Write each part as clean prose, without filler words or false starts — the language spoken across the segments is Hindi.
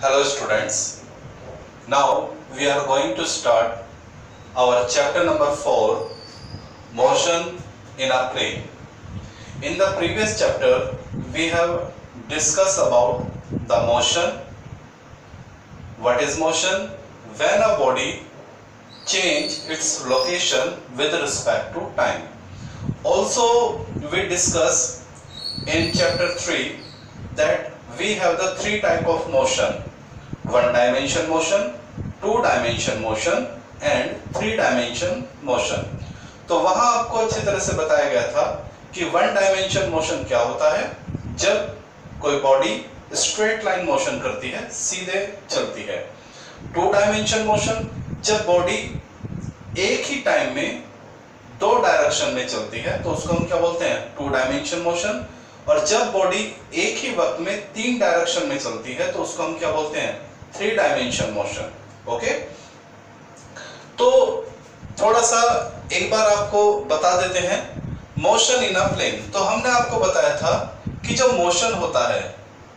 Hello students. Now we are going to start our chapter number 4, motion in a plane. In the previous chapter we have discussed about the motion. What is motion? When a body change its location with respect to time. Also we discuss in chapter 3 that we have the three type of motion: one dimension motion, two dimension motion and three dimension motion. तो वहां आपको अच्छी तरह से बताया गया था कि वन डायमेंशन मोशन क्या होता है, जब कोई बॉडी स्ट्रेट लाइन मोशन करती है, सीधे चलती है। टू डायमेंशन मोशन, जब बॉडी एक ही टाइम में दो डायरेक्शन में चलती है तो उसको हम क्या बोलते हैं, टू डायमेंशन मोशन। और जब बॉडी एक ही वक्त में तीन डायरेक्शन में चलती है तो उसको हम क्या बोलते हैं, थ्री डायमेंशन मोशन। ओके, तो थोड़ा सा एक बार आपको बता देते हैं मोशन इन अ प्लेन। तो हमने आपको बताया था कि जो मोशन होता है,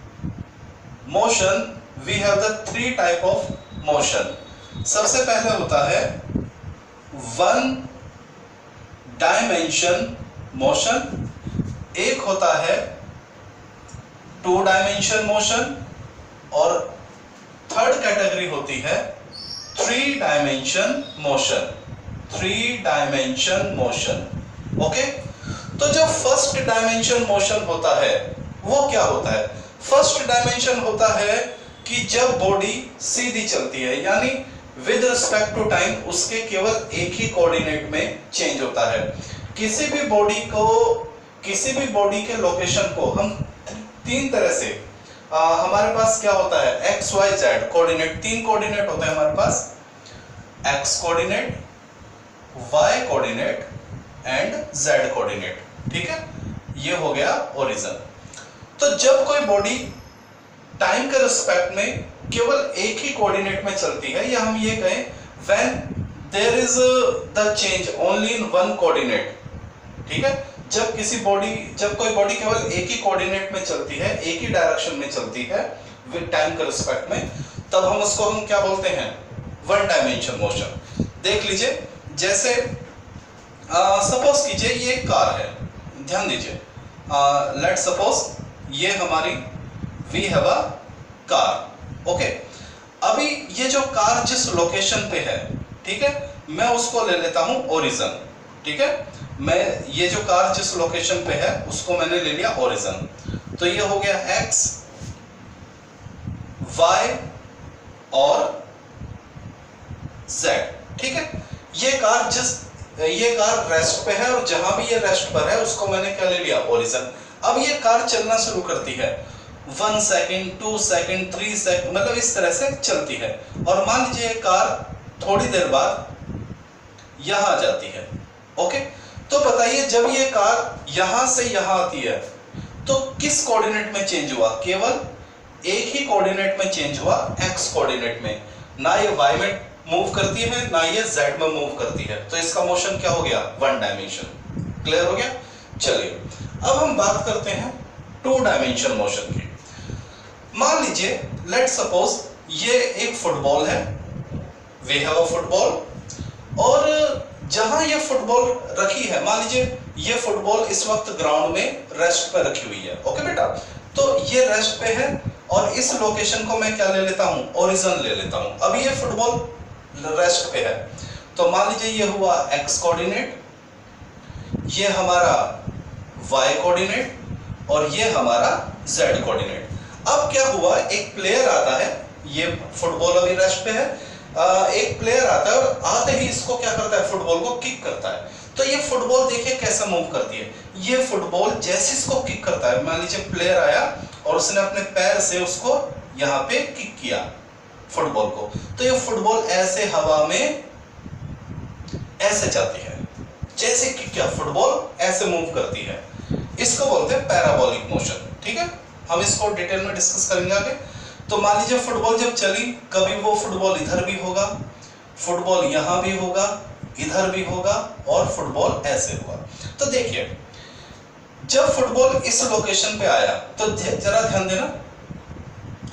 motion we have the three type of motion. सबसे पहले होता है वन डायमेंशन मोशन, एक होता है टू डायमेंशन मोशन और थर्ड कैटेगरी होती है three dimension motion. Three dimension motion. Okay, तो जो फर्स्ट डायमेंशन मोशन होता है वो क्या होता है? फर्स्ट डायमेंशन होता है कि जब बॉडी सीधी चलती है, यानी विद रिस्पेक्ट टू टाइम उसके केवल एक ही कोऑर्डिनेट में चेंज होता है। किसी भी बॉडी के लोकेशन को हम तीन तरह से हमारे पास क्या होता है, एक्स वाई जेड कोऑर्डिनेट, तीन कोऑर्डिनेट होते हैं हमारे पास, X coordinate, Y coordinate and Z coordinate. ठीक है, ये हो गया ओरिजिन। तो जब कोई बॉडी टाइम के रिस्पेक्ट में केवल एक ही कोऑर्डिनेट में चलती है, या हम ये कहें when there is the change only in one coordinate. ठीक है, जब कोई बॉडी केवल एक ही कोऑर्डिनेट में चलती है, एक ही डायरेक्शन में चलती है विद टाइम के रिस्पेक्ट में, तब हम क्या बोलते हैं, वन डायमेंशन मोशन। देख लीजिए, जैसे सपोज कीजिए ये एक कार है, ध्यान दीजिए, लेट सपोज ये हमारी we have a car. Okay, अभी ये जो कार जिस लोकेशन पे है, ठीक है, मैं उसको ले लेता हूं ओरिजिन। ठीक है, मैं ये जो कार जिस लोकेशन पे है उसको मैंने ले लिया ओरिजिन। तो ये हो गया एक्स, वाई और जेड। ठीक है, ये कार रेस्ट पे है और जहां भी ये रेस्ट पर है उसको मैंने क्या ले लिया, ओरिजिन। अब ये कार चलना शुरू करती है, 1 सेकेंड, 2 सेकेंड, 3 सेकेंड, मतलब इस तरह से चलती है। और मान लीजिए कार थोड़ी देर बाद यहां आ जाती है। ओके, तो बताइए जब ये कार यहां से यहां आती है तो किस कोऑर्डिनेट में चेंज हुआ? केवल एक ही कोऑर्डिनेट में चेंज हुआ, एक्स कोऑर्डिनेट में। ना ये वाई में मूव करती है ना ये जेड में मूव करती है, तो इसका मोशन क्या हो गया, वन डायमेंशन। क्लियर हो गया? चलिए अब हम बात करते हैं टू डायमेंशन मोशन की। मान लीजिए लेट सपोज ये एक फुटबॉल है, वी हैव अ फुटबॉल, और जहां ये फुटबॉल रखी है, मान लीजिए ये फुटबॉल इस वक्त ग्राउंड में रेस्ट पे रखी हुई है। ओके बेटा, तो ये रेस्ट पे है और इस लोकेशन को मैं क्या ले लेता हूं, ओरिजिन ले लेता हूं। अब ये फुटबॉल रेस्ट पे है, तो मान लीजिए ये हुआ एक्स कोऑर्डिनेट, ये हमारा वाई कोऑर्डिनेट और ये हमारा जेड कोऑर्डिनेट। अब क्या हुआ, एक प्लेयर आता है, ये फुटबॉल अभी रेस्ट पे है, एक प्लेयर आता है और आते ही इसको क्या करता है, फुटबॉल को किक करता है। तो ये फुटबॉल देखिए कैसा मूव करती है, ये फुटबॉल जैसे इसको किक करता है, मान लीजिए प्लेयर आया और उसने अपने पैर से उसको यहाँ पे किक किया फुटबॉल को, तो ये फुटबॉल ऐसे हवा में ऐसे जाती है, जैसे कि क्या फुटबॉल ऐसे मूव करती है, इसको बोलते हैं पैराबोलिक मोशन। ठीक है, हम इसको डिटेल में डिस्कस करेंगे आगे। तो मान लीजिए फुटबॉल जब चली, कभी वो फुटबॉल इधर भी होगा, फुटबॉल यहां भी होगा, इधर भी होगा और फुटबॉल ऐसे हुआ। तो देखिए जब फुटबॉल इस लोकेशन पे आया तो जरा ध्यान देना,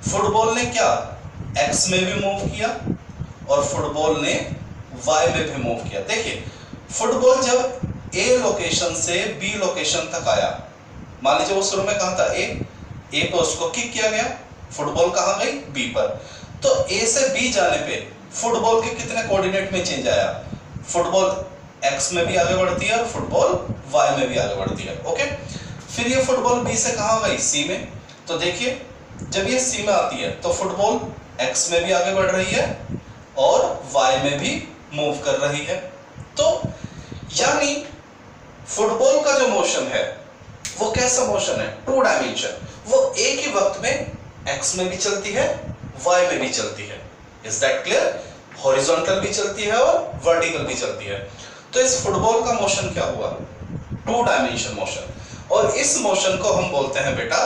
फुटबॉल ने क्या एक्स में भी मूव किया और फुटबॉल ने वाई में भी मूव किया। देखिए फुटबॉल जब ए लोकेशन से बी लोकेशन तक आया, मान लीजिए वो शुरू में कहां था ए पे उसको किक किया गया, फुटबॉल कहां गई बी पर, तो ए से बी जाने पे फुटबॉल के कितने कोऑर्डिनेट में चेंज आया, फुटबॉल एक्स में भी आगे बढ़ती है और फुटबॉल वाई में भी आगे बढ़ती है। ओके, फिर ये फुटबॉल बी से कहां गई सी में, तो देखिए जब ये सी में आती है तो फुटबॉल एक्स में भी आगे बढ़ रही है और वाई में भी मूव कर रही है। तो यानी फुटबॉल का जो मोशन है वो कैसा मोशन है, टू डायमेंशन, वो एक ही वक्त में एक्स में भी चलती है वाई में भी चलती है। Is that clear? हॉरिजॉन्टल भी चलती है और वर्टिकल भी चलती है। तो इस फुटबॉल का मोशन क्या हुआ, टू डायमेंशन मोशन, और इस मोशन को हम बोलते हैं बेटा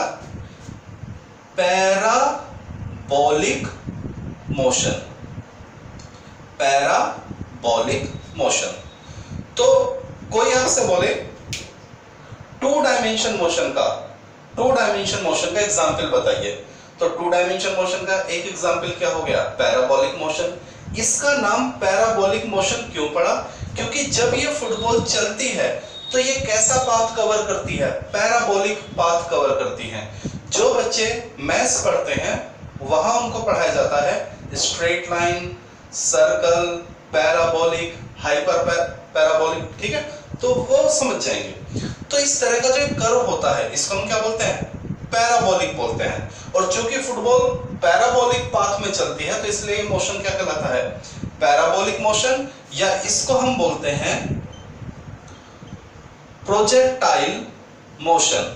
पैराबोलिक मोशन, पैराबोलिक मोशन। तो कोई आपसे बोले टू डायमेंशन मोशन का एग्जांपल बताइए, तो टू डायमेंशन मोशन का एक एग्जांपल क्या हो गया, पैराबोलिक मोशन। इसका नाम पैराबोलिक मोशन क्यों पड़ा, क्योंकि जब ये फुटबॉल चलती है तो ये कैसा पाथ कवर करती है, पैराबोलिक पाथ कवर करती है। जो बच्चे मैथ्स पढ़ते हैं वहां उनको पढ़ाया जाता है straight line, circle, parabolic, hyper parabolic, ठीक है, तो वो समझ जाएंगे। तो इस तरह का जो कर्व होता है इसको हम क्या बोलते हैं, पैराबोलिक बोलते हैं। और चूंकि फुटबॉल पैराबोलिक पाथ में चलती है तो इसलिए मोशन क्या कहलाता है, पैराबोलिक मोशन, या इसको हम बोलते हैं प्रोजेक्टाइल मोशन,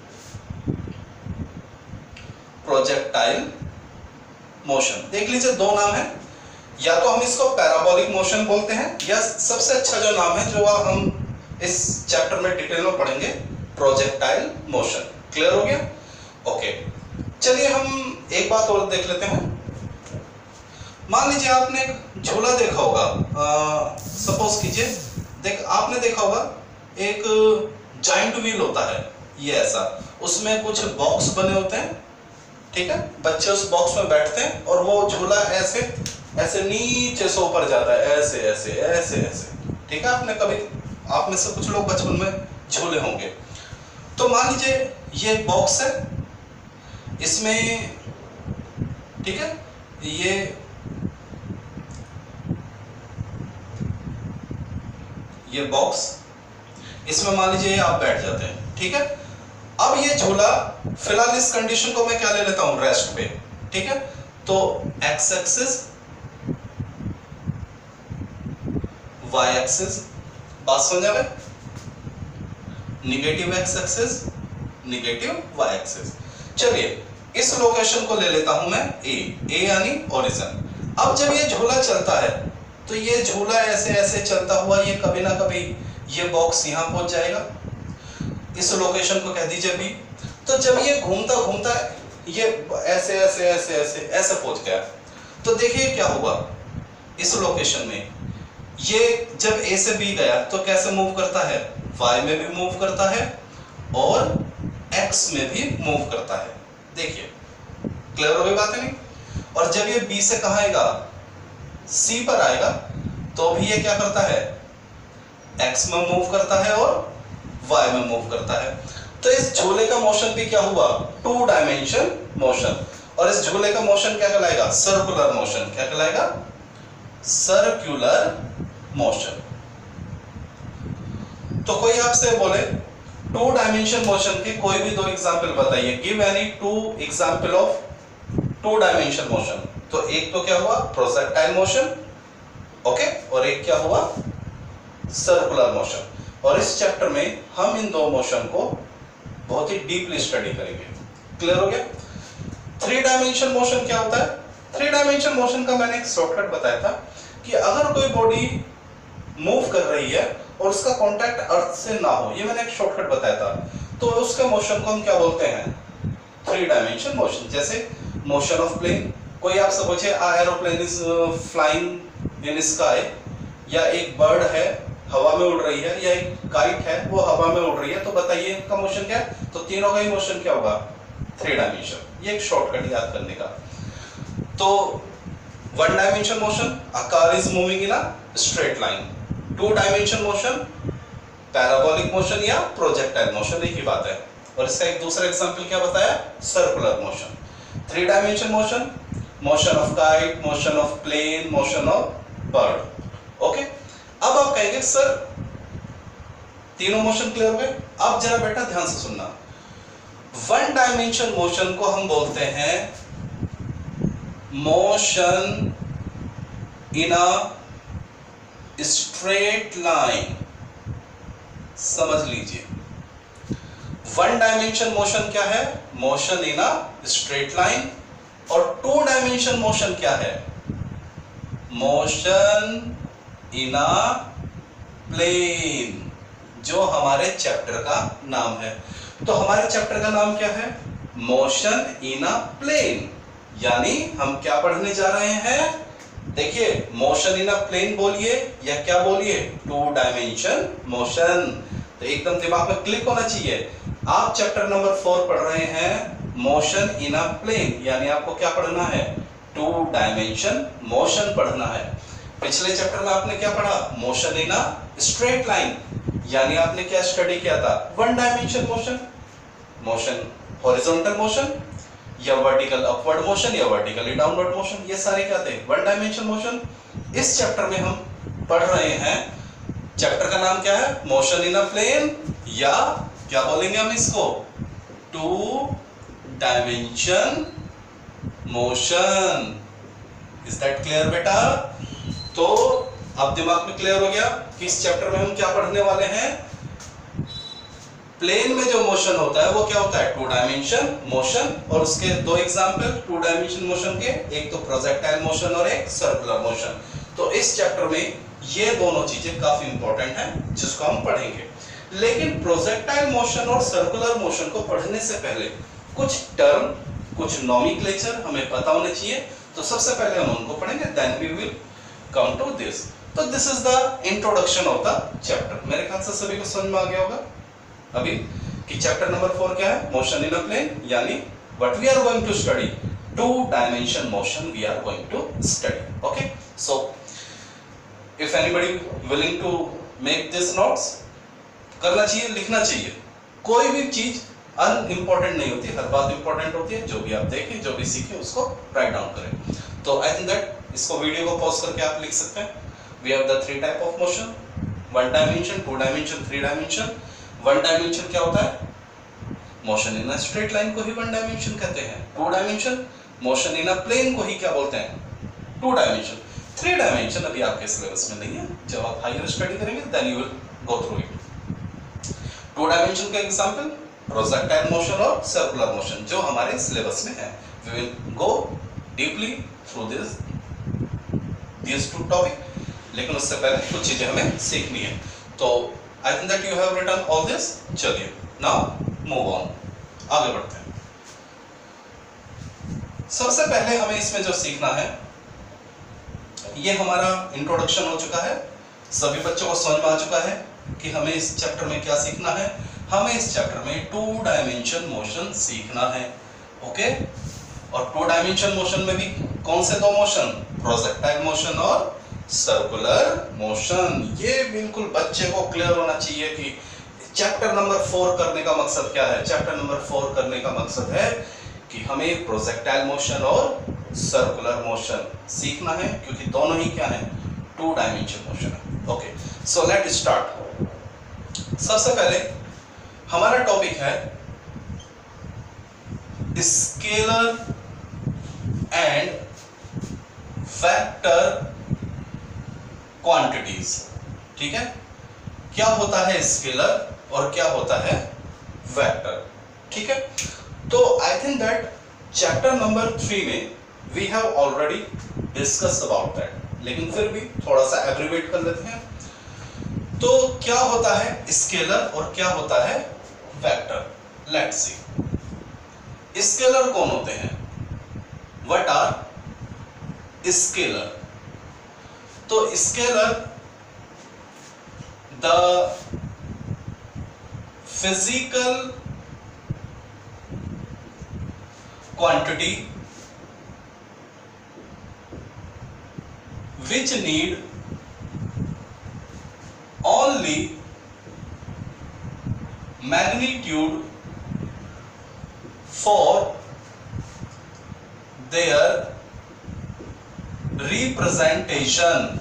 प्रोजेक्टाइल मोशन। देख लीजिए दो नाम है, या तो हम इसको पैराबोलिक मोशन बोलते हैं, या सबसे अच्छा जो नाम है जो हम इस चैप्टर में डिटेल में पढ़ेंगे, प्रोजेक्टाइल मोशन। क्लियर हो गया? ओके, चलिए हम एक बात और देख लेते हैं। मान लीजिए आपने एक झूला देखा होगा, सपोज कीजिए आपने देखा होगा एक जाइंट व्हील होता है, ये ऐसा, उसमें कुछ बॉक्स बने होते हैं, ठीक है, बच्चे उस बॉक्स में बैठते हैं और वो झूला ऐसे ऐसे नीचे से ऊपर जाता है, ऐसे ऐसे ऐसे ऐसे, ठीक है। आपने कभी, आप में से कुछ लोग बचपन में झूले होंगे। तो मान लीजिए ये बॉक्स है, इसमें, ठीक है, ये बॉक्स, इसमें मान लीजिए आप बैठ जाते हैं, ठीक है। अब ये झूला, फिलहाल इस कंडीशन को मैं क्या ले लेता हूं, रेस्ट पे, ठीक है। तो एक्स एक्सिस, वाई एक्सिस, बात समझ आ रहा है, negative X axis, negative Y axis. चलिए इस लोकेशन को ले लेता हूं मैं ए यानी ओरिजिन। अब जब ये झूला चलता है तो ये झूला ऐसे ऐसे चलता हुआ ये कभी ना कभी ये बॉक्स यहां पहुंच जाएगा, इस लोकेशन को कह दीजिए बी। तो जब ये घूमता घूमता ये ऐसे ऐसे ऐसे ऐसे ऐसे पहुंच गया, तो देखिए क्या हुआ इस लोकेशन में, ये जब ए से बी गया तो कैसे मूव करता है, वाई में भी मूव करता है और एक्स में भी मूव करता है। देखिए क्लियर हो गई बात है नहीं? और जब ये बी से कहां आएगा, सी पर आएगा, तो भी ये क्या करता है, एक्स में मूव करता है और वाई में मूव करता है। तो इस झूले का मोशन भी क्या हुआ, टू डायमेंशन मोशन। और इस झूले का मोशन क्या कहलाएगा, सर्कुलर मोशन। क्या कहलाएगा, सर्कुलर मोशन। तो कोई आपसे बोले टू डायमेंशन मोशन के कोई भी दो एग्जांपल बताइए, give any two example of two dimension motion. तो एक तो क्या हुआ, प्रोजेक्टाइल मोशन, ओके, और एक क्या हुआ, सर्कुलर मोशन। और इस चैप्टर में हम इन दो मोशन को बहुत ही डीपली स्टडी करेंगे। क्लियर हो गया? थ्री डायमेंशन मोशन क्या होता है? थ्री डायमेंशन मोशन का मैंने एक शॉर्टकट बताया था कि अगर कोई बॉडी मूव कर रही है और उसका कांटेक्ट अर्थ से ना हो, ये मैंने एक शॉर्टकट बताया था, तो उसके मोशन को हम क्या बोलते हैं, थ्री डायमेंशन मोशन। जैसे मोशन ऑफ प्लेन, कोई आपसे पूछे aeroplane is flying in sky, या एक बर्ड है हवा में उड़ रही है, या एक काइट है वो हवा में उड़ रही है, तो बताइए इनका मोशन क्या है? तो तीनों का ही मोशन क्या होगा, 3 डायमेंशन। ये एक शॉर्टकट याद करने का। तो 1 dimension motion, a car is moving in a straight line. 2 dimension motion, parabolic motion या प्रोजेक्टाइल मोशन, एक ही बात है। और इसका एक दूसरा एग्जांपल क्या बताया, circular motion. 3 dimension motion, motion of kite, motion of plane, motion of bird. Okay, अब आप कहेंगे सर तीनों मोशन क्लियर हो गए। अब जरा बेटा ध्यान से सुनना, 1 डायमेंशन मोशन को हम बोलते हैं motion in a straight line. समझ लीजिए, 1 डायमेंशन मोशन क्या है, motion in a straight line. और 2 डायमेंशन मोशन क्या है, मोशन इन अ प्लेन, जो हमारे चैप्टर का नाम है। तो हमारे चैप्टर का नाम क्या है, मोशन इन अ प्लेन। यानी हम क्या पढ़ने जा रहे हैं, देखिए मोशन इन अ प्लेन बोलिए या क्या बोलिए, 2 डायमेंशन मोशन। तो एकदम दिमाग में क्लिक होना चाहिए। आप चैप्टर नंबर 4 पढ़ रहे हैं मोशन इन अ प्लेन, यानी आपको क्या पढ़ना है, 2 डायमेंशन मोशन पढ़ना है। पिछले चैप्टर में आपने क्या पढ़ा, motion in a straight line, यानी आपने क्या स्टडी किया था, 1 dimension motion, motion horizontal motion या वर्टिकल अपवर्ड मोशन या वर्टिकली डाउनवर्ड मोशन, ये सारे क्या थे, 1 डायमेंशन मोशन। इस चैप्टर में हम पढ़ रहे हैं, चैप्टर का नाम क्या है, मोशन इन अ प्लेन, या क्या बोलेंगे हम इसको, 2 dimension motion. Is that clear बेटा? तो अब दिमाग में क्लियर हो गया कि इस चैप्टर में हम क्या पढ़ने वाले हैं। प्लेन में जो मोशन होता है वो क्या होता है, 2 डायमेंशन मोशन। और उसके 2 एग्जांपल 2 डायमेंशन मोशन के, एक तो प्रोजेक्टाइल मोशन और एक सर्कुलर मोशन। तो इस चैप्टर में ये दोनों चीजें काफी इंपॉर्टेंट हैं जिसको हम पढ़ेंगे। लेकिन प्रोजेक्टाइल मोशन और सर्कुलर मोशन को पढ़ने से पहले कुछ टर्म, कुछ नॉमेनक्लेचर हमें पता होने चाहिए। तो सबसे पहले हम उनको पढ़ेंगे, then we will come to this. तो this is the introduction of the chapter. मेरे ख्याल से सभी को समझ में आ गया होगा अभी कि चैप्टर नंबर 4 क्या है, मोशन इन अ प्लेन, यानी what we are going to study, 2 dimension motion we are going to study. Okay, so if anybody willing to make this notes, करना चाहिए, लिखना चाहिए। कोई भी चीज अनइम्पोर्टेंट नहीं होती, हर बात इंपॉर्टेंट होती है। जो भी आप देखें, जो भी सीखें, उसको राइट डाउन करें। तो आई थिंक दैट इसको वीडियो को पॉज करके आप लिख सकते हैं। We have the 3 type of motion, 1 dimension, 2 dimension, 3 dimension. 1 dimension क्या होता है, motion in a straight line को ही 1 डायमेंशन कहते हैं। 2 dimension motion in a plane को ही क्या बोलते हैं, 2 डायमेंशन। 3 डायमेंशन अभी आपके सिलेबस में नहीं है, जब आप हायर स्टडी करेंगे then you will go through it. 2 dimension का एग्जांपल प्रोजेक्टाइल मोशन और सर्कुलर मोशन, जो हमारे सिलेबस में है। We will go deeply through this 2 topic, लेकिन उससे पहले कुछ चीजें हमें सीखनी है। तो I think that you have written all this. चलिए नाउ मूव ऑन, आगे बढ़ते हैं। सबसे पहले हमें इसमें जो सीखना है, ये हमारा इंट्रोडक्शन हो चुका है, सभी बच्चों को समझ में आ चुका है कि हमें इस चैप्टर में क्या सीखना है। हमें इस चैप्टर में 2 डायमेंशन मोशन सीखना है। ओके, और 2 डायमेंशन मोशन में भी कौन से 2 मोशन, प्रोजेक्टाइल मोशन और सर्कुलर मोशन। ये बिल्कुल बच्चे को क्लियर होना चाहिए कि चैप्टर नंबर 4 करने का मकसद क्या है। चैप्टर नंबर 4 करने का मकसद है कि हमें प्रोजेक्टाइल मोशन और सर्कुलर मोशन सीखना है, क्योंकि दोनों ही क्या है, 2 डायमेंशन मोशन है। Okay, so let start. सबसे पहले हमारा टॉपिक है स्केलर एंड वेक्टर क्वांटिटीज। ठीक है, क्या होता है स्केलर और क्या होता है वेक्टर। ठीक है, तो I think that chapter number 3 में we have already discuss about that, लेकिन फिर भी थोड़ा सा एब्रिवेट कर लेते हैं। तो क्या होता है स्केलर और क्या होता है वेक्टर, लेट्स सी। स्केलर कौन होते हैं, व्हाट आर स्केलर। तो scalar the physical quantity which need only magnitude for their representation.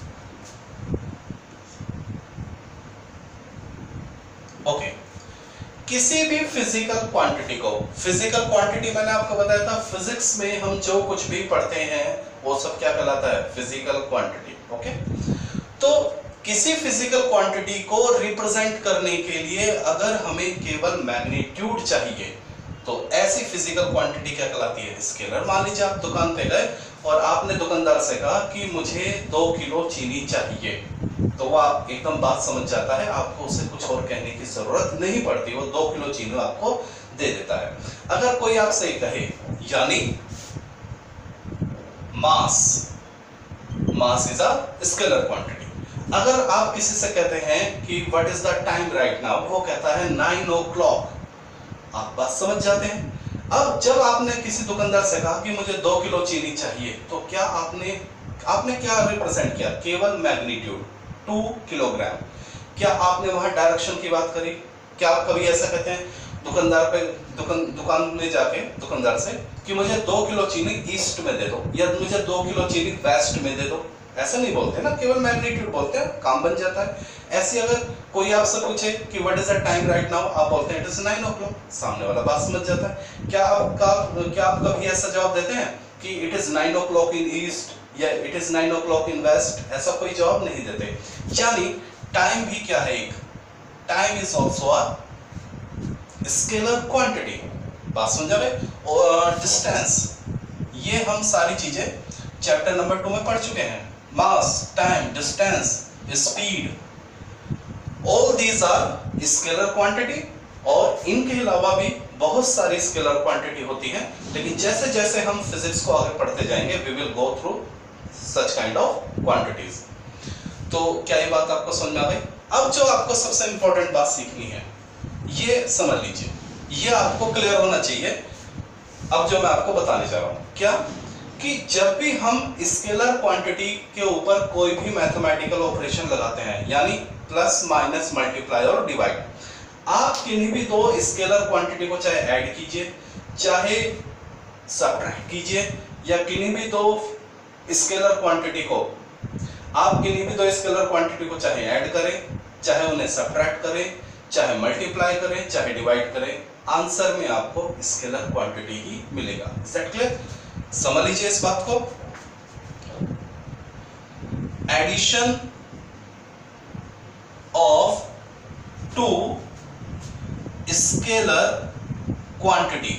Okay, किसी भी फिजिकल क्वांटिटी को, फिजिकल क्वांटिटी मैंने आपको बताया था फिजिक्स में हम जो कुछ भी पढ़ते हैं वो सब क्या कहलाता है, फिजिकल क्वांटिटी। ओके, तो किसी फिजिकल क्वांटिटी को रिप्रेजेंट करने के लिए अगर हमें केवल मैग्नीट्यूड चाहिए तो ऐसी फिजिकल क्वांटिटी क्या कहलाती है, स्केलर। मान लीजिए आप दुकान पे गए और आपने दुकानदार से कहा कि मुझे 2 किलो चीनी चाहिए, तो वो आप एकदम बात समझ जाता है, आपको उसे कुछ और कहने की जरूरत नहीं पड़ती, वो 2 किलो चीनी आपको दे देता है। अगर कोई आपसे कहे, यानी mass is a scalar quantity. अगर आप किसी से कहते हैं कि what is the time right now, वो कहता है 9 o'clock, आप बात समझ जाते हैं। अब जब आपने किसी दुकानदार से कहा कि मुझे 2 किलो चीनी चाहिए, तो क्या आपने क्या रिप्रेजेंट किया, केवल मैग्नीट्यूड 2 किलोग्राम। क्या आपने वहां डायरेक्शन की बात करी? क्या आप कभी ऐसा कहते हैं दुकान में जाके दुकानदार से कि मुझे 2 किलो चीनी ईस्ट में दे दो, या मुझे 2 किलो चीनी वेस्ट में दे दो? ऐसा नहीं बोलते ना, केवल मैग्नीट्यूड बोलते हैं, काम बन जाता है। ऐसे अगर कोई आपसे पूछे कि what is the time right now, आप बोलते हैं इट इज 9 o'clock, सामने वाला बात समझ जाता है। क्या आप कभी ऐसा जवाब देते हैं कि it is 9 o'clock in east या it is 9 o'clock in west? ऐसा कोई जवाब नहीं देते। यानी टाइम भी क्या है, एक time is also a scalar quantity. बात समझ आ गई? और डिस्टेंस, ये हम सारी चीजें चैप्टर नंबर 2 में पढ़ चुके हैं। Mass, time, distance, speed, all these are scalar quantity. और इनके अलावा भी बहुत सारी स्केलर क्वांटिटी होती है, लेकिन जैसे जैसे हम फिजिक्स को आगे पढ़ते जाएंगे we will go through such kind of quantities. तो क्या ये बात आपको समझ में आ गई? अब जो आपको सबसे इंपॉर्टेंट बात सीखनी है, ये समझ लीजिए, ये आपको क्लियर होना चाहिए। अब जो मैं आपको बताने जा रहा हूं, क्या कि जब भी हम स्केलर क्वांटिटी के ऊपर कोई भी मैथमेटिकल ऑपरेशन लगाते हैं, यानी प्लस, माइनस, मल्टीप्लाई और डिवाइड, आप किन्हीं भी 2 स्केलर क्वांटिटी को चाहे ऐड कीजिए, चाहे सब्ट्रैक्ट कीजिए, या किन्हीं भी 2 स्केलर क्वांटिटी को चाहे ऐड करें, चाहे उन्हें सब्ट्रैक्ट करें, चाहे मल्टीप्लाई करें, चाहे डिवाइड करें, आंसर में आपको स्केलर क्वांटिटी ही मिलेगा। Is that clear? समझ लीजिए इस बात को। Addition of 2 scalar quantity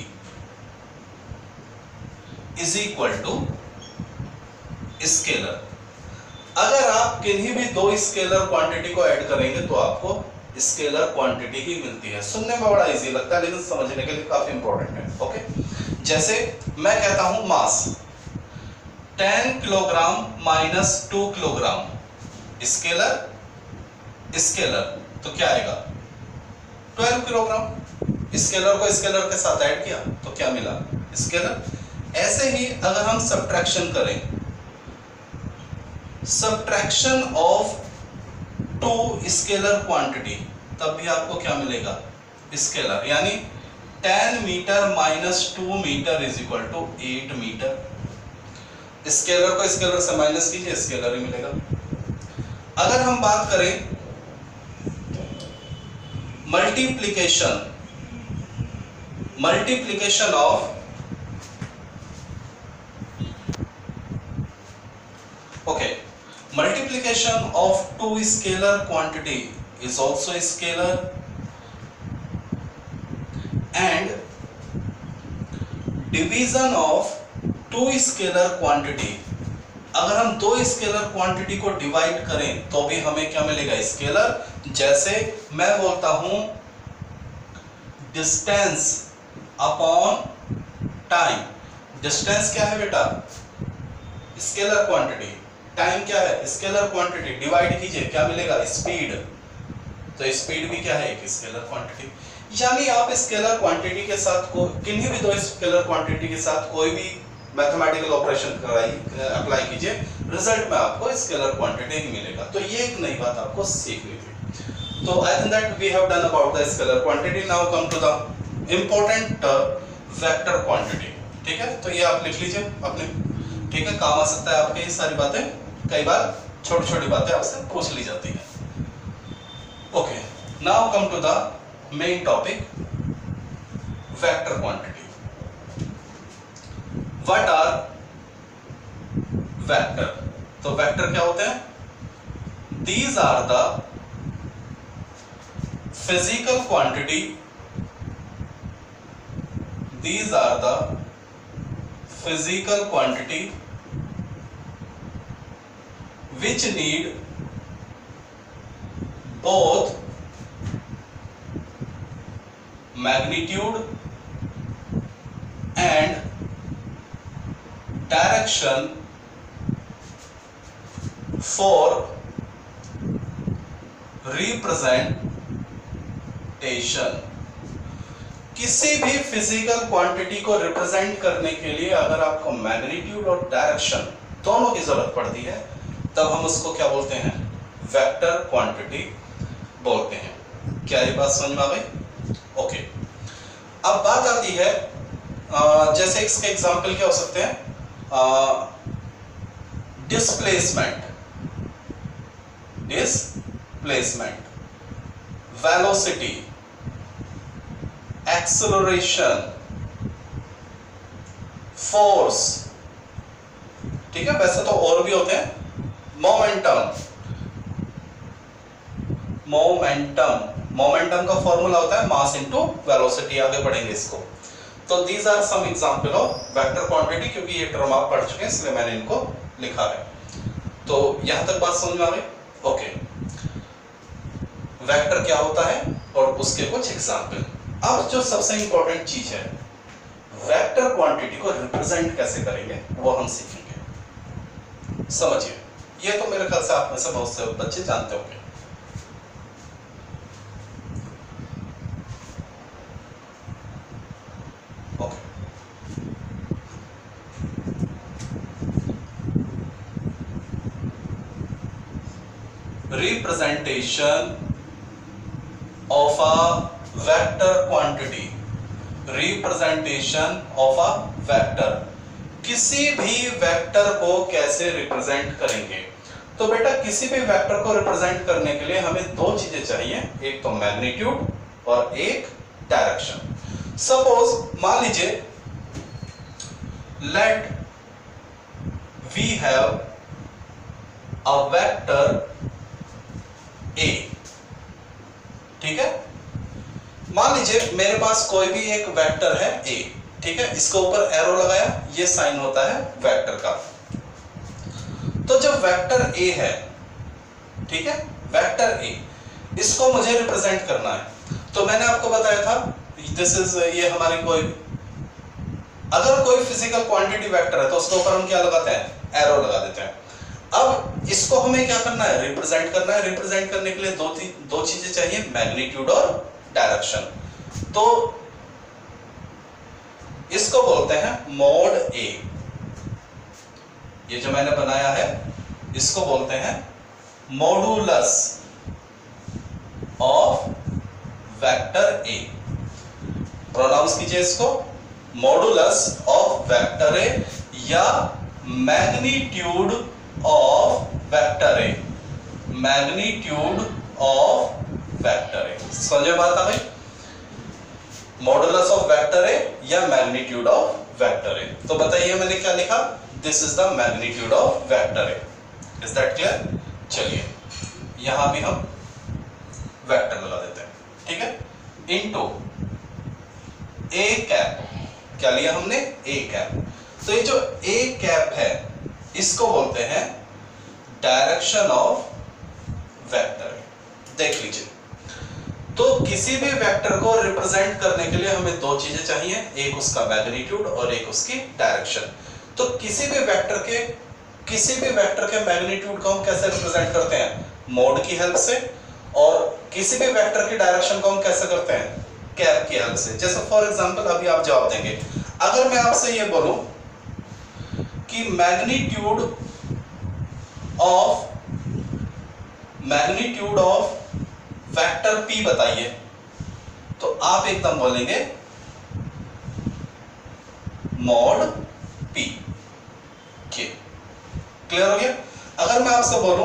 is equal to scalar. अगर आप किन्हीं भी 2 स्केलर क्वांटिटी को ऐड करेंगे तो आपको स्केलर क्वांटिटी ही मिलती है। सुनने में बड़ा इजी लगता है, लेकिन समझने के लिए काफी इंपॉर्टेंट है। ओके, जैसे मैं कहता हूं mass 10 kilogram minus 2 kilogram, scalar तो क्या आएगा, 12 किलोग्राम। स्केलर को स्केलर के साथ ऐड किया तो क्या मिला, स्केलर। ऐसे ही अगर हम सब्ट्रैक्शन करें, सब्ट्रैक्शन ऑफ 2 स्केलर क्वांटिटी, तब भी आपको क्या मिलेगा, स्केलर। यानी 10 metre minus 2 metre is equal to 8 metre. Scalar को स्केलर से माइनस कीजिए, स्केलर ही मिलेगा। अगर हम बात करें multiplication of multiplication of 2 scalar quantity is also a scalar, and division of 2 scalar quantity, अगर हम 2 स्केलर क्वांटिटी को डिवाइड करें तो भी हमें क्या मिलेगा, स्केलर। जैसे मैं बोलता हूं डिस्टेंस अपॉन टाइम। डिस्टेंस क्या है बेटा, स्केलर क्वांटिटी। टाइम क्या है, स्केलर क्वांटिटी। डिवाइड कीजिए, क्या मिलेगा, स्पीड। तो स्पीड भी क्या है, एक स्केलर क्वांटिटी। यानी आप स्केलर क्वांटिटी के साथ किन्हीं भी दो स्केलर क्वांटिटी के साथ कोई भी मैथमेटिकल ऑपरेशन अप्लाई कीजिए, रिजल्ट में आपको स्केलर क्वांटिटी ही मिलेगा। तो ये एक नई बात आपको सीखनी थी। तो I think that we have done about the scalar quantity. Now come to the important vector quantity. ठीक है, तो ये आप लिख लीजिए अपने, ठीक है, काम आ सकता है आपके ये सारी बातें। कई बार छोटी छोटी बातें आपसे पूछ ली जाती है। Okay, now come to the main topic, vector quantity. What are vector? तो वेक्टर क्या होते हैं? These are the physical quantity, these are the physical quantity which need both magnitude and direction for representation। किसी भी फिजिकल क्वांटिटी को रिप्रेजेंट करने के लिए अगर आपको मैग्नीट्यूड और डायरेक्शन दोनों की जरूरत पड़ती है, तब हम उसको क्या बोलते हैं? वेक्टर क्वांटिटी बोलते हैं। क्या ये बात समझ में आ गई? ओके, अब बात आती है जैसे इसके एग्जांपल क्या हो सकते हैं? Displacement, velocity, acceleration, force. ठीक है, वैसे तो और भी होते हैं। मोमेंटम का फॉर्मूला होता है मास इनटू वेलोसिटी। आगे बढ़ेंगे इसको। तो these are some example of vector quantity, क्योंकि ये टर्म आप पढ़ चुके हैं इसलिए मैंने इनको लिखा है। तो यहां तक बात समझ में आ गई? ओके, वेक्टर क्या होता है और उसके कुछ एग्जांपल। अब जो सबसे इंपॉर्टेंट चीज है, वेक्टर क्वांटिटी को रिप्रेजेंट कैसे करेंगे वो हम सीखेंगे। समझिए, ये तो मेरे ख्याल से आप में से बहुत से बच्चे जानते होंगे। Okay, representation of a vector quantity. Representation of a vector, किसी भी वेक्टर को कैसे रिप्रेजेंट करेंगे? तो बेटा किसी भी वेक्टर को रिप्रेजेंट करने के लिए हमें दो चीजें चाहिए, एक तो मैग्नीट्यूड और एक डायरेक्शन। सपोज मान लीजिए, let we have a vector A. ठीक है, मान लीजिए मेरे पास कोई भी एक वेक्टर है ए। ठीक है, इसके ऊपर एरो लगाया, ये साइन होता है वेक्टर का। तो जब वेक्टर ए है, ठीक है, वेक्टर ए, इसको मुझे रिप्रेजेंट करना है। तो मैंने आपको बताया था दिस इज, ये हमारी कोई, अगर कोई फिजिकल क्वांटिटी वेक्टर है तो उसके ऊपर हम क्या लगाते हैं? एरो लगा देते हैं। अब इसको हमें क्या करना है? रिप्रेजेंट करना है। रिप्रेजेंट करने के लिए दो चीजें चाहिए, मैग्नीट्यूड और डायरेक्शन। तो इसको बोलते हैं मोड ए। ये जो मैंने बनाया है इसको बोलते हैं modulus of vector A. Pronounce कीजिए इसको, मॉडुलस ऑफ वेक्टर ए या magnitude of vector A. Magnitude of vector A, समझे बात आ गई? मॉडुलस ऑफ वेक्टर ए या मैग्नीट्यूड ऑफ वेक्टर ए। तो बताइए मैंने क्या लिखा? This is the magnitude of vector A. Is that clear? चलिए यहां भी हम वेक्टर लगा देते हैं। ठीक है, इनटू ए कैप। क्या लिया हमने? A cap. तो ये जो ए कैप है इसको बोलते हैं डायरेक्शन ऑफ वेक्टर। देख लीजिए, तो किसी भी वेक्टर को रिप्रेजेंट करने के लिए हमें दो चीजें चाहिए, एक उसका मैग्नीट्यूड और एक उसकी डायरेक्शन। तो किसी भी वेक्टर के मैग्नीट्यूड को हम कैसे रिप्रेजेंट करते हैं? मोड की हेल्प से। और किसी भी वेक्टर की डायरेक्शन को हम कैसे करते हैं? कैप की हेल्प से। जैसे फॉर एग्जांपल अभी आप जवाब देंगे, अगर मैं आपसे ये बोलूं कि मैग्नीट्यूड ऑफ वेक्टर p बताइए, तो आप एकदम बोलेंगे मॉड p के। क्लियर हो गया? अगर मैं आपसे बोलूं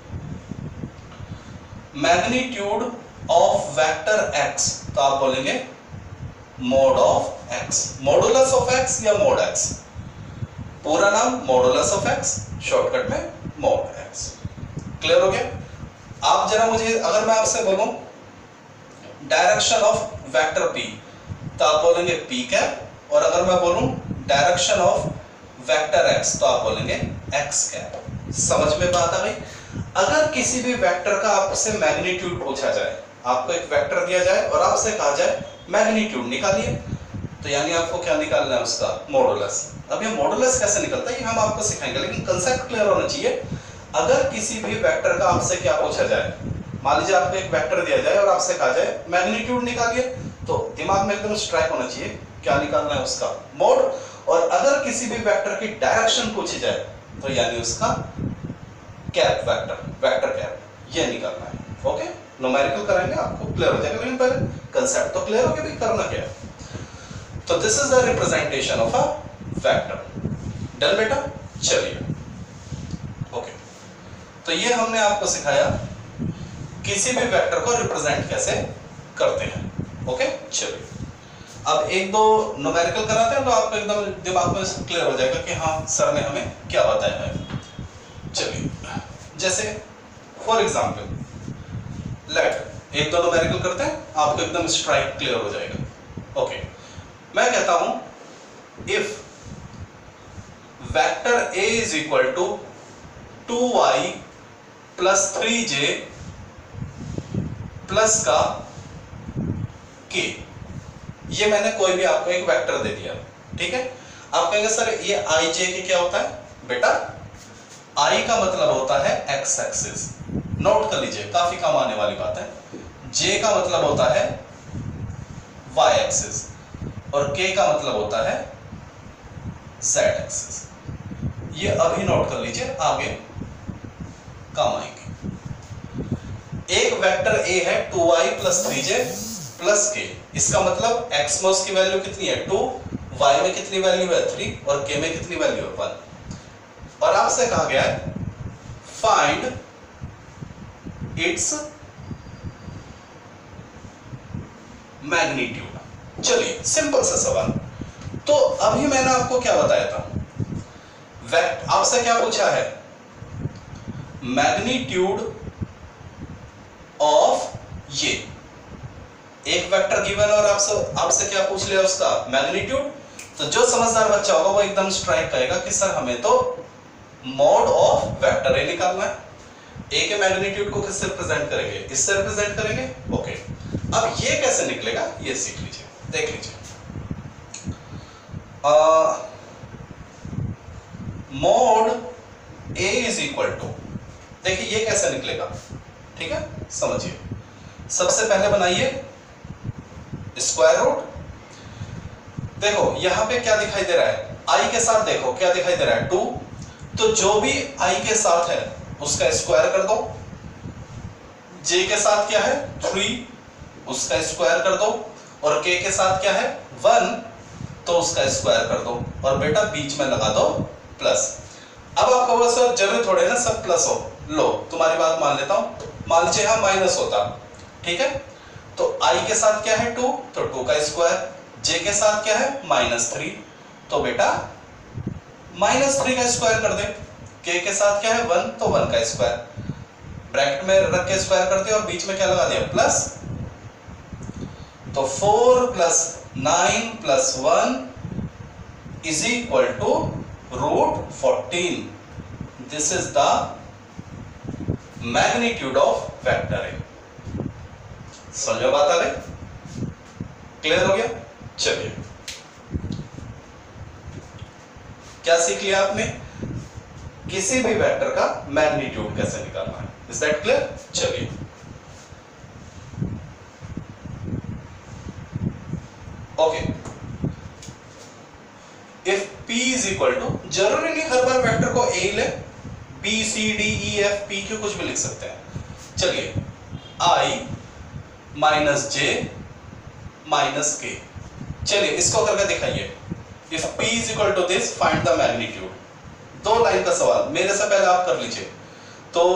मैग्नीट्यूड ऑफ वेक्टर x, तो आप बोलेंगे mod of x, modulus of x या मोड x। पूरा नाम मॉडुलस ऑफ x, शॉर्टकट में मोड x। क्लियर हो गया? आप जरा मुझे, अगर मैं आपसे बोलूं डायरेक्शन ऑफ वेक्टर p, तो आप बोलेंगे p कैप, और अगर मैं बोलूं डायरेक्शन ऑफ वेक्टर x, तो आप बोलेंगे x कैप। समझ में बात आ गई? अगर किसी भी वेक्टर का आपसे मैग्नीट्यूड पूछा जाए, आपको एक वेक्टर दिया जाए और आपसे कहा जाए मैग्नीट्यूड निकालिए, तो यानी आपको क्या निकालना है? उसका मॉडुलस। अब ये मॉडुलस कैसे निकलता है ये हम आपको सिखाएंगे, लेकिन कंसेप्ट क्लियर होना चाहिए। अगर किसी भी वेक्टर का आपसे क्या पूछा जाए, मान लीजिए आपको एक वेक्टर दिया जाए और आपसे कहा जाए मैग्नीट्यूड निकालिए, तो दिमाग में एकदम स्ट्राइक होना चाहिए क्या निकालना है? उसका मोड। और अगर किसी भी वेक्टर की डायरेक्शन पूछी जाए, तो यानी उसका कैप वेक्टर कैप, ये निकालना है। ओके, न्यूमेरिकल कराएंगे, आपको क्लियर हो जाएगा, लेकिन पहले कंसेप्ट तो क्लियर हो गया भाई करना क्या है। तो this is the representation of a vector. Done बेटा? चलिए, ओके, तो ये हमने आपको सिखाया किसी भी वेक्टर को रिप्रेजेंट कैसे करते हैं। ओके, चलिए अब एक दो न्यूमेरिकल कराते हैं, तो आपको एकदम दिमाग में क्लियर हो जाएगा कि हाँ सर ने हमें क्या बताया है। चलिए, जैसे फॉर एग्जांपल लेट एक दो न्यूमेरिकल करते हैं, आपको एकदम स्ट्राइक क्लियर हो जाएगा। ओके, मैं कहता हूं if vector a is equal to 2y plus 3j plus का k, ये मैंने कोई भी आपको एक वेक्टर दे दिया, ठीक है। आप कहेंगे सर ये i j के क्या होता है? बेटा i का मतलब होता है x एक्सिस, नोट कर लीजिए, काफी काम आने वाली बात है। j का मतलब होता है y एक्सिस, और k का मतलब होता है z एक्सिस। ये अभी नोट कर लीजिए, आगे काम आएंगे। एक वेक्टर a है 2y plus 3j plus k, इसका मतलब x में उसकी वैल्यू कितनी है 2, y में कितनी वैल्यू है 3, और k में कितनी वैल्यू है 1। और आपसे कहा गया है फाइंड इट्स मैग्नीट्यूड। चलिए सिंपल सा सवाल। तो अभी मैंने आपको क्या बताया था, आपसे क्या पूछा है? मैग्नीट्यूड ऑफ ये एक वेक्टर गिवन, और आपसे क्या पूछ लिया? उसका मैग्नीट्यूड। तो जो समझदार बच्चा होगा वो एकदम स्ट्राइक करेगा कि सर हमें तो मॉड ऑफ वेक्टर ए निकालना है। ए के मैग्नीट्यूड को किससे रिप्रेजेंट करेंगे? इससे रिप्रेजेंट करेंगे। ओके, अब ये कैसे निकलेगा ये सीख लीजिए, देख लीजिए। Mod A is equal to, देखिए ये कैसे निकलेगा, ठीक है, समझिए। सबसे पहले बनाइए स्क्वायर रूट। देखो यहां पे क्या दिखाई दे रहा है, i के साथ देखो क्या दिखाई दे रहा है 2, तो जो भी i के साथ है उसका स्क्वायर कर दो। j के साथ क्या है 3, उसका स्क्वायर कर दो, और k के साथ क्या है 1, तो उसका स्क्वायर कर दो, और बेटा बीच में लगा दो प्लस। अब आप कहोगे सर जरूरी थोड़े ना सब प्लस हो, लो तुम्हारी बात मान लेता हूं, मान लीजिए यहां माइनस होता, ठीक है। तो i के साथ क्या है 2, तो 2 का स्क्वायर, j के साथ क्या है -3, तो बेटा -3 का स्क्वायर कर दे। k के साथ क्या है 1, तो 1 का स्क्वायर, ब्रैकेट में रख के स्क्वायर कर दिया, और बीच में क्या लगा दिया प्लस। तो 4 + 9 + 1 is equal to √14। This is the magnitude of vector A. समझ में बात आ गई? क्लियर हो गया? चलिए, क्या सीख लिया आपने? किसी भी वेक्टर का मैग्नीट्यूड कैसे निकालना है। Is that clear? चलिए, if P is equal to, जरूरी नहीं हर बार वेक्टर को A ले, B C D E F P Q कुछ भी लिख सकते हैं। चलिए I minus J minus K, चलिए इसको करके दिखाइए। If P is equal to this find the magnitude. 2 line का सवाल, मेरे से पहले आप कर लीजिए। तो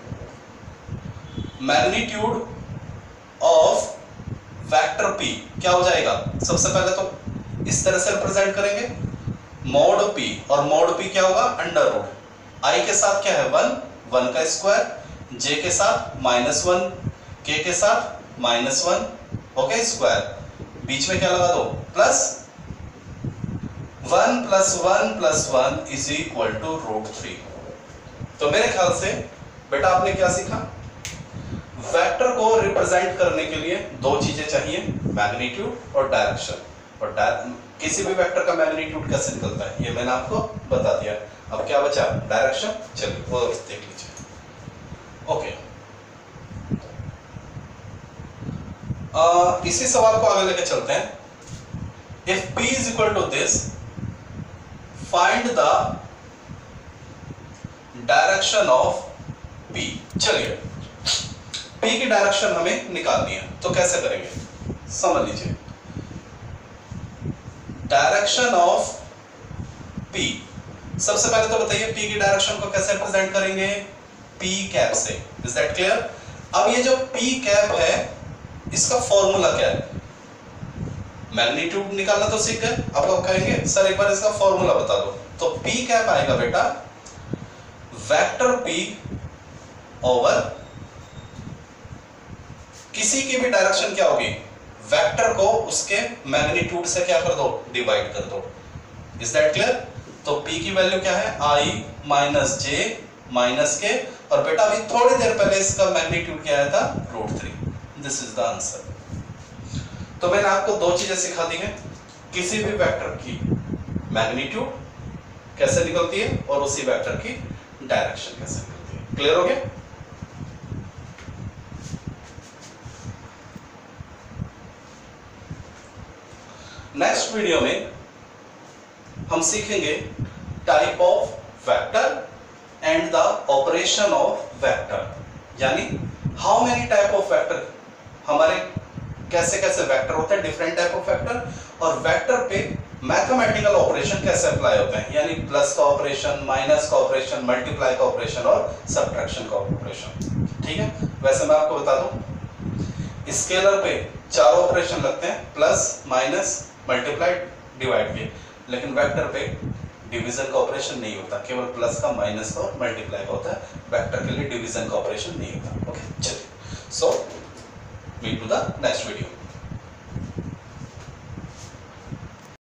मैग्नीट्यूड ऑफ वेक्टर P क्या हो जाएगा? सबसे पहले तो इस तरह से रिप्रेजेंट करेंगे, मॉड P, और मॉड P क्या होगा? अंडर रूट I के साथ क्या है 1, 1 का स्क्वायर, J के साथ -1, K के साथ -1, ओके स्क्वायर, बीच में क्या लगा दो प्लस 1 + 1 + 1 इज इक्वल टू √3। तो मेरे ख्याल से बेटा आपने क्या सीखा? वेक्टर को रिप्रेजेंट करने के लिए 2 चीजें चाहिए, मैग्नीट्यूड और डायरेक्शन। और किसी भी वेक्टर का मैग्नीट्यूड कैसे निकलता है ये मैंने आपको बता दिया। अब क्या बचा? डायरेक्शन। चलिए वो देख लीजिए। ओके, इसी सवाल को आगे लेके चलते हैं। If P is equal to this find the direction of P। चलिए P की डायरेक्शन हमें निकालनी है, तो कैसे करेंगे समझ लीजिए। डायरेक्शन ऑफ P, सबसे पहले तो बताइए P की डायरेक्शन को कैसे रिप्रेजेंट करेंगे? P कैप से। Is that clear? अब ये जो P कैप है इसका फॉर्मूला क्या है? मैग्नीट्यूड निकालना तो सीख गए, अब आप कहेंगे सर एक बार इसका फॉर्मूला बता दो। तो P कैप आएगा बेटा वेक्टर P ओवर किसी की भी डायरेक्शन क्या होगी? वेक्टर को उसके मैग्नीट्यूड से क्या कर दो? डिवाइड कर दो। Is that clear? तो P की वैल्यू क्या है? I minus J minus K, और बेटा अभी थोड़ी देर पहले इसका मैग्नीट्यूड क्या आया था? √3। This is the answer. तो मैंने आपको 2 चीजें सिखा दी हैं, किसी भी वेक्टर की मैग्नीट्यूड कैसे निकलती है और उसी वेक्टर की डायरेक्शन कैसे निकलती है। क्लियर हो गया? नेक्स्ट वीडियो में हम सीखेंगे type of vector and the operation of vector, यानी how many type of vector, हमारे कैसे कैसे वेक्टर होते हैं, डिफरेंट टाइप ऑफ वेक्टर, और वेक्टर पे मैथमेटिकल ऑपरेशन कैसे अप्लाई होते हैं, यानी प्लस का ऑपरेशन, माइनस का ऑपरेशन, मल्टीप्लाई का ऑपरेशन और सब्ट्रैक्शन का ऑपरेशन। ठीक है? वैसे मैं आपको बता दूं, स्केलर पे 4 ऑपरेशन लगते हैं, प्लस, माइनस, मल्टीप्लाई, डिवाइड के, लेकिन वेक्टर पे डिवीजन का ऑपरेशन नहीं होता, केवल प्लस का, माइनस का और मल्टीप्लाई का होता है। वेक्टर के लिए डिवीजन का ऑपरेशन नहीं होता। ओके, चलिए, so meet to the next video.